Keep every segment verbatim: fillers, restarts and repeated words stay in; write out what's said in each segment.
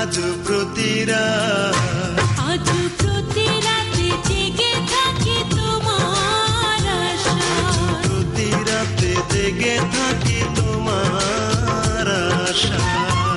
আজ প্রতি রাত আজ প্রতি রাতে জেগে থাকি তোমার আশায় প্রতি রাতে জেগে থাকি তোমার আশায়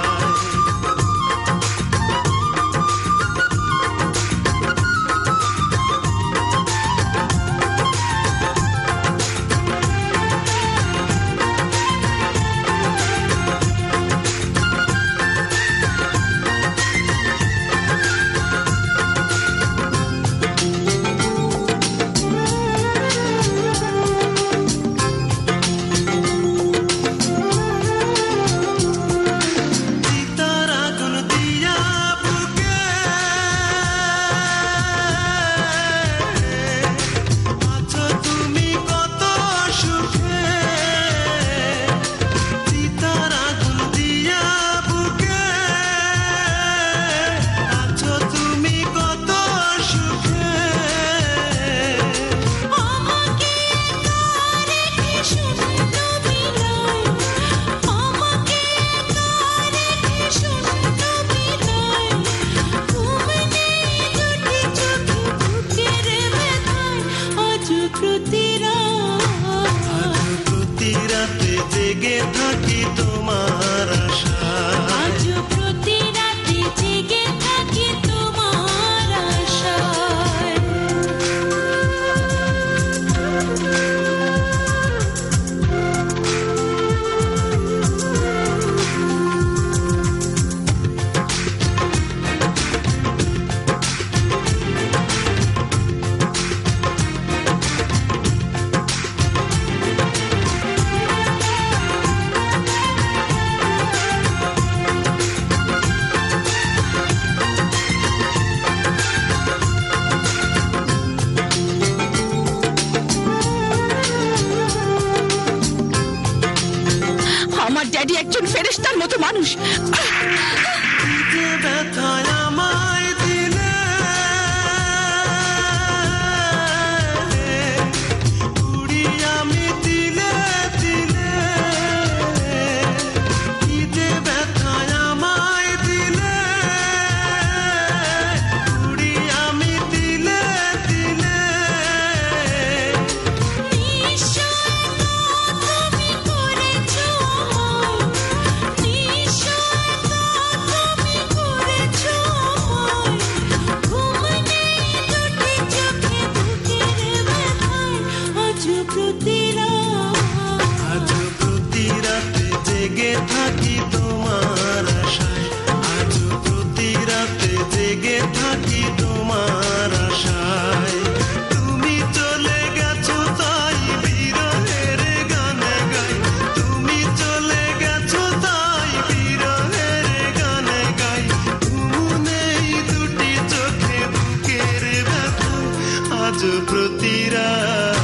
জেগে থাকি তোমার আশায় আজ প্রতি রাতে জেগে থাকি তোমার আশায় আমার ড্যাডি একজন ফেরেশতার মতো মানুষ। ব্যথায় আমায় দিলে উড়ি আমি দিলে দিলে ঈদে ব্যথায় আমায় দিলে উড়ি আমি দিলে দিলে আজ প্রতি রাতে জেগে থাকি তোমার আশায় আজ প্রতি রাতে জেগে থাকি তোমার আশায় তুমি চলে গেছো তাই বিরহের গানে গাই তুমি চলে গেছো তাই বিরহের গানে গাই ঘুম নেই দুটি চোখে বুকের ব্যথা আজ প্রতি রাত